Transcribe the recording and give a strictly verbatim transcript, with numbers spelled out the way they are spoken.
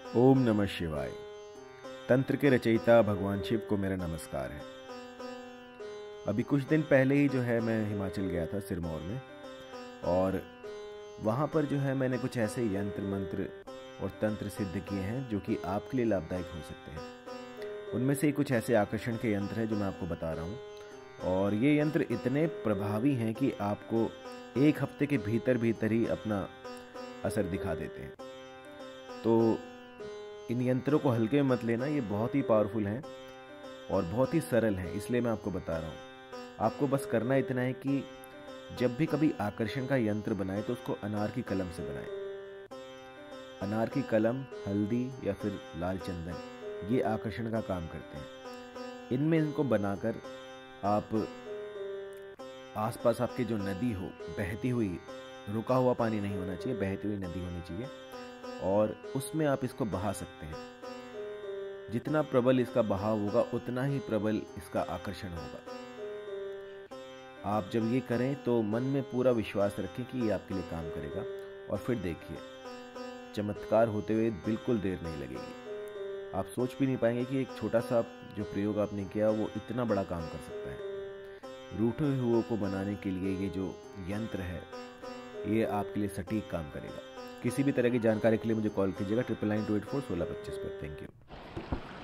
ओम नमः शिवाय। तंत्र के रचयिता भगवान शिव को मेरा नमस्कार है। अभी कुछ दिन पहले ही जो है मैं हिमाचल गया था सिरमौर में, और वहाँ पर जो है मैंने कुछ ऐसे यंत्र मंत्र और तंत्र सिद्ध किए हैं जो कि आपके लिए लाभदायक हो सकते हैं। उनमें से कुछ ऐसे आकर्षण के यंत्र हैं जो मैं आपको बता रहा हूँ, और ये यंत्र इतने प्रभावी हैं कि आपको एक हफ्ते के भीतर भीतर ही अपना असर दिखा देते हैं। तो इन यंत्रों को हल्के में मत लेना, ये बहुत ही पावरफुल हैं और बहुत ही सरल हैं, इसलिए मैं आपको बता रहा हूँ। आपको बस करना इतना है कि जब भी कभी आकर्षण का यंत्र बनाए तो उसको अनार की कलम से बनाए। अनार की कलम, हल्दी या फिर लाल चंदन, ये आकर्षण का काम करते हैं। इनमें इनको बनाकर आप आसपास आपके जो नदी हो, बहती हुई, रुका हुआ पानी नहीं होना चाहिए, बहती हुई नदी होनी चाहिए, और उसमें आप इसको बहा सकते हैं। जितना प्रबल इसका बहाव होगा उतना ही प्रबल इसका आकर्षण होगा। आप जब ये करें तो मन में पूरा विश्वास रखें कि ये आपके लिए काम करेगा, और फिर देखिए चमत्कार होते हुए बिल्कुल देर नहीं लगेगी। आप सोच भी नहीं पाएंगे कि एक छोटा सा जो प्रयोग आपने किया वो इतना बड़ा काम कर सकता है। रूठे हुओं को बनाने के लिए ये जो यंत्र है ये आपके लिए सटीक काम करेगा। किसी भी तरह की जानकारी के लिए मुझे कॉल कीजिएगा triple nine two eight four सोलह पच्चीस पर। Thank you.